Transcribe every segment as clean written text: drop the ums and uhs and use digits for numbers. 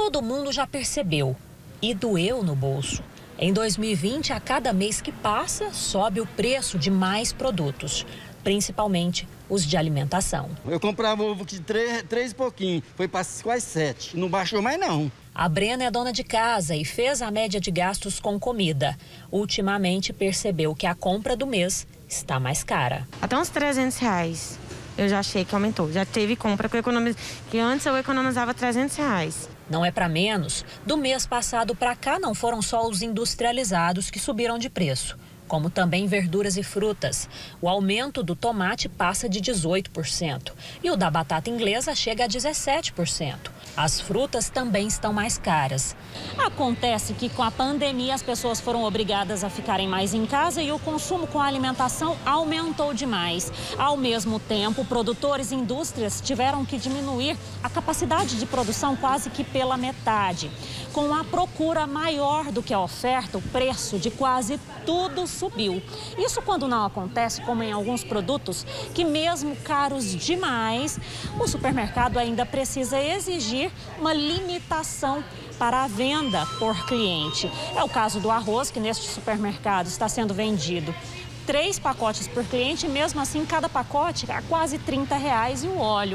Todo mundo já percebeu e doeu no bolso. Em 2020, a cada mês que passa, sobe o preço de mais produtos, principalmente os de alimentação. Eu comprava ovo de 3 e pouquinho, foi para quase 7. Não baixou mais não. A Brena é dona de casa e fez a média de gastos com comida. Ultimamente percebeu que a compra do mês está mais cara. Até uns R$300 eu já achei que aumentou. Já teve compra que antes eu economizava R$300. Não é para menos. Do mês passado para cá não foram só os industrializados que subiram de preço, como também verduras e frutas. O aumento do tomate passa de 18% e o da batata inglesa chega a 17%. As frutas também estão mais caras. Acontece que com a pandemia as pessoas foram obrigadas a ficarem mais em casa e o consumo com a alimentação aumentou demais. Ao mesmo tempo, produtores e indústrias tiveram que diminuir a capacidade de produção quase que pela metade. Com a procura maior do que a oferta, o preço de quase tudo subiu. Isso quando não acontece, como em alguns produtos, que mesmo caros demais, o supermercado ainda precisa exigir uma limitação para a venda por cliente. É o caso do arroz, que neste supermercado está sendo vendido 3 pacotes por cliente, e mesmo assim cada pacote a quase R$30. E o óleo,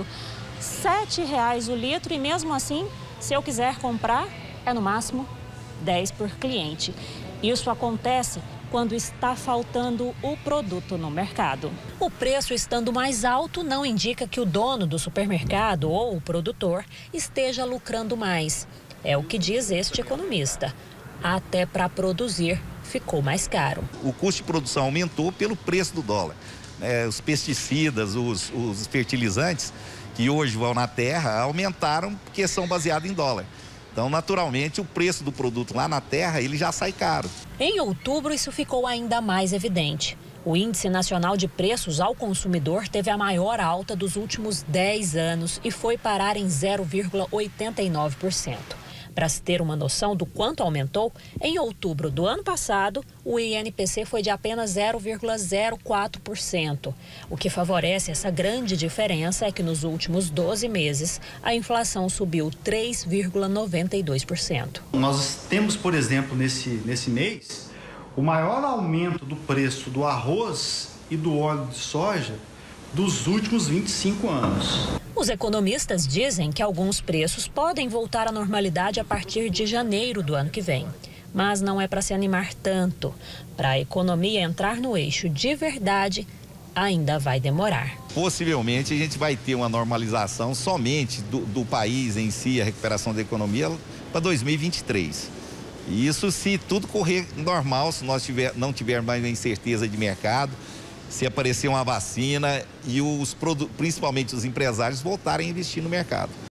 R$7 o litro, e mesmo assim, se eu quiser comprar, é no máximo 10 por cliente. Isso acontece quando está faltando o produto no mercado. O preço estando mais alto não indica que o dono do supermercado ou o produtor esteja lucrando mais. É o que diz este economista. Até para produzir ficou mais caro. O custo de produção aumentou pelo preço do dólar. Os pesticidas, os fertilizantes que hoje vão na terra aumentaram porque são baseados em dólar. Então, naturalmente, o preço do produto lá na terra, ele já sai caro. Em outubro, isso ficou ainda mais evidente. O Índice Nacional de Preços ao Consumidor teve a maior alta dos últimos 10 anos e foi parar em 0,89%. Para se ter uma noção do quanto aumentou, em outubro do ano passado, o INPC foi de apenas 0,04%. O que favorece essa grande diferença é que nos últimos 12 meses, a inflação subiu 3,92%. Nós temos, por exemplo, nesse mês, o maior aumento do preço do arroz e do óleo de soja dos últimos 25 anos. Os economistas dizem que alguns preços podem voltar à normalidade a partir de janeiro do ano que vem. Mas não é para se animar tanto. Para a economia entrar no eixo de verdade, ainda vai demorar. Possivelmente a gente vai ter uma normalização somente do país em si, a recuperação da economia, para 2023. E isso se tudo correr normal, se nós não tivermos mais incerteza de mercado, se aparecer uma vacina e principalmente os empresários voltarem a investir no mercado.